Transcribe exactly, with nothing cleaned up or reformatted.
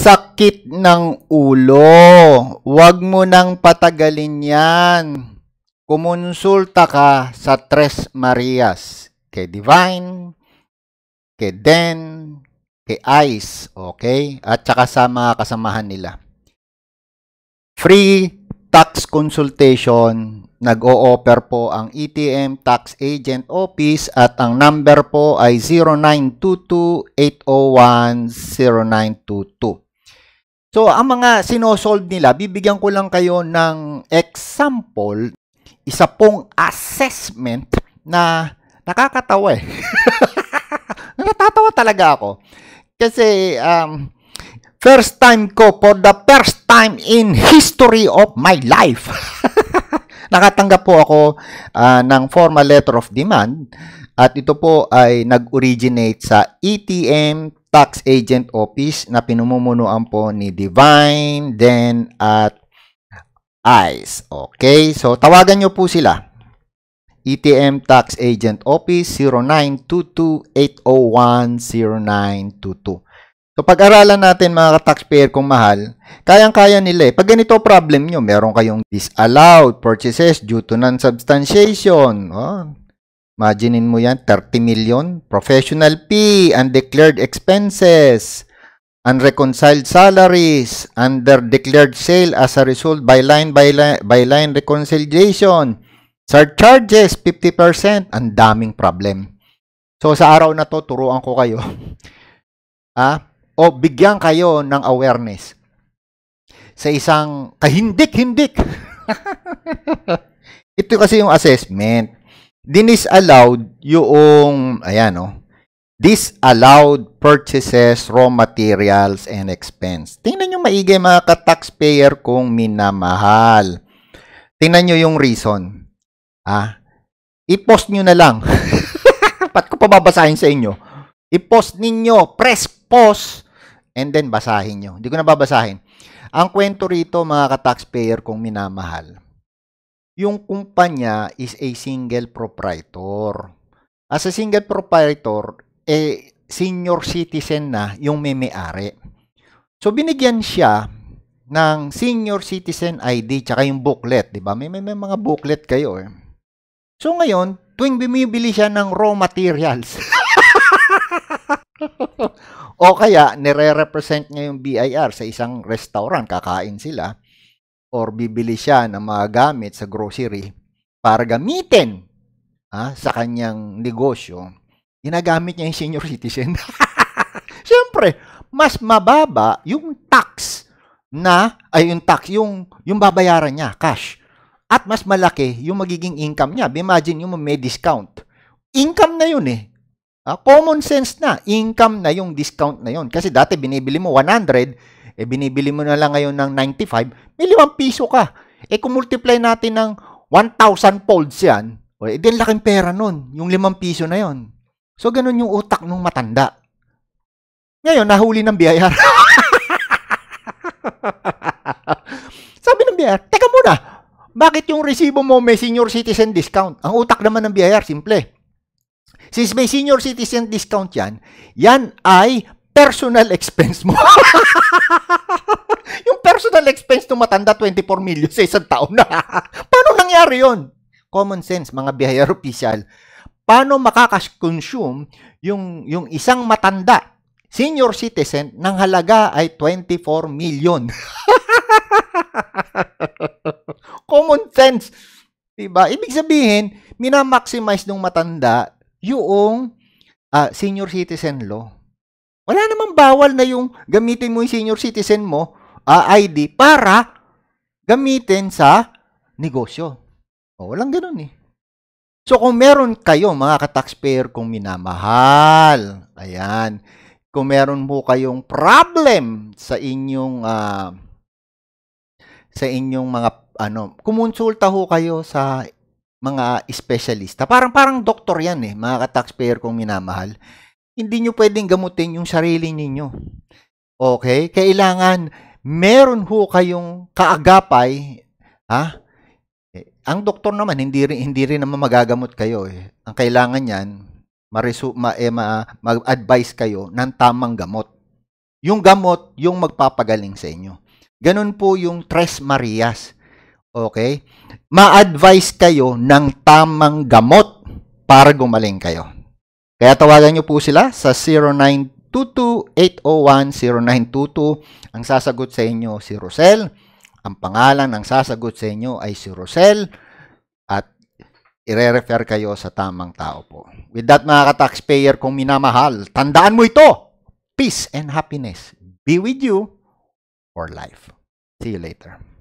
Sakit ng ulo. Huwag mo nang patagalin yan. Kumonsulta ka sa Tres Marias. Kay Divine, kay Den, kay Ice, okay? At saka sa mga kasamahan nila. Free tax consultation. Nag-o-offer po ang E T M Tax Agent Office at ang number po ay zero nine two two, eight zero one, zero nine two two. So, ang mga sinosolve nila, bibigyan ko lang kayo ng example, isa pong assessment na nakakatawa eh. Natatawa talaga ako. Kasi, um, first time ko, for the first time in history of my life, nakatanggap po ako uh, ng formal letter of demand at ito po ay nag-originate sa E T M Tax Agent Office na pinumumunuan po ni Divine, Den at Ice. Okay, so tawagan nyo po sila. E T M Tax Agent Office zero nine two two, eight zero one, zero nine two two. So pag-aralan natin mga ka-taxpayer kung mahal, kayang-kaya nila eh. Pag ganito problem nyo, meron kayong disallowed purchases due to non-substantiation. Oh, imaginein mo yan, thirty million. Professional fee, undeclared expenses, unreconciled salaries, under-declared sale as a result by line by line, by line reconciliation, surcharges, fifty percent. Ang daming problem. So sa araw na to, turuan ko kayo. Ah, o bigyan kayo ng awareness sa isang kahindik-hindik. Ito kasi yung assessment. Dinisallowed yung, ayan o, disallowed purchases, raw materials, and expense. Tingnan nyo maigi mga ka-taxpayer kung minamahal. Tingnan nyo yung reason. Ah, i-post nyo na lang. Ba't ko pababasahin sa inyo? I-post ninyo, press pause, and then basahin nyo. Hindi ko na babasahin. Ang kwento rito, mga ka-taxpayer, kung minamahal, yung kumpanya is a single proprietor. As a single proprietor, eh, senior citizen na yung may-may-ari. So, binigyan siya ng senior citizen I D tsaka yung booklet, di ba? May, may, may mga booklet kayo eh. So, ngayon, tuwing bumibili siya ng raw materials, o kaya, nire-represent niya yung B I R sa isang restaurant, kakain sila, or bibili siya ng mga gamit sa grocery para gamitin ha, sa kanyang negosyo, ginagamit niya yung senior citizen. Siyempre, mas mababa yung tax na, ay yung tax, yung, yung babayaran niya, cash. At mas malaki yung magiging income niya. Imagine yung may discount. Income na yun eh. Ah, common sense na, income na yung discount na yun. Kasi dati binibili mo one hundred, eh binibili mo na lang ngayon ng ninety-five, may limang piso ka. Eh kung multiply natin ng one thousand folds yan, eh din laking pera nun, yung limang piso na yon. So ganun yung utak ng matanda. Ngayon, nahuli ng B I R. Sabi ng B I R, teka muna, bakit yung resibo mo may senior citizen discount? Ang utak naman ng B I R, simple. Since may senior citizen discount yan, yan ay personal expense mo. Yung personal expense ng matanda, twenty-four million sa isang taon na. Paano nangyari yon? Common sense, mga B I R official. Paano makakakonsume yung, yung isang matanda, senior citizen, ng halaga ay twenty-four million? Common sense. Diba? Ibig sabihin, minamaximize ng matanda yung uh, senior citizen law. Wala namang bawal na yung gamitin mo yung senior citizen mo, uh, I D, para gamitin sa negosyo. O, walang ganun eh. So, kung meron kayo, mga ka-taxpayer, kung minamahal, ayan, kung meron mo kayong problem sa inyong, uh, sa inyong mga, ano, kumonsulta ho kayo sa mga espesyalista. Parang parang doktor yan eh, mga ka-taxpayer kung minamahal. Hindi nyo pwedeng gamutin yung sarili ninyo. Okay? Kailangan meron ho kayong kaagapay. Ha? Eh, ang doktor naman, hindi rin, hindi rin naman magagamot kayo eh. Ang kailangan yan, ma-advise ma, eh, ma, kayo ng tamang gamot. Yung gamot, yung magpapagaling sa inyo. Ganun po yung Tres Marias. Okay? Ma-advise kayo ng tamang gamot para gumaling kayo. Kaya tawagan nyo po sila sa zero nine two two, eight zero one, zero nine two two. Ang sasagot sa inyo si Rosel. Ang pangalan ng sasagot sa inyo ay si Rosel. At ire-refer kayo sa tamang tao po. With that, mga ka-taxpayer kong minamahal, tandaan mo ito! Peace and happiness be with you for life. See you later.